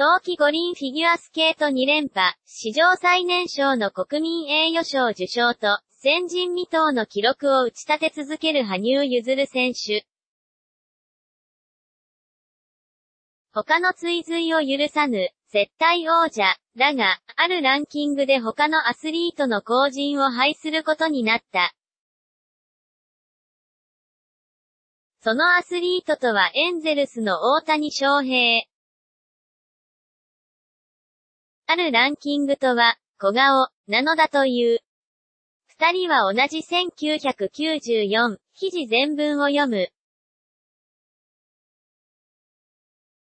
冬季五輪フィギュアスケート2連覇、史上最年少の国民栄誉賞受賞と、前人未到の記録を打ち立て続ける羽生結弦選手。他の追随を許さぬ、絶対王者、だが、あるランキングで他のアスリートの後塵を拝することになった。そのアスリートとはエンゼルスの大谷翔平。あるランキングとは、小顔、なのだという。二人は同じ1994、記事全文を読む。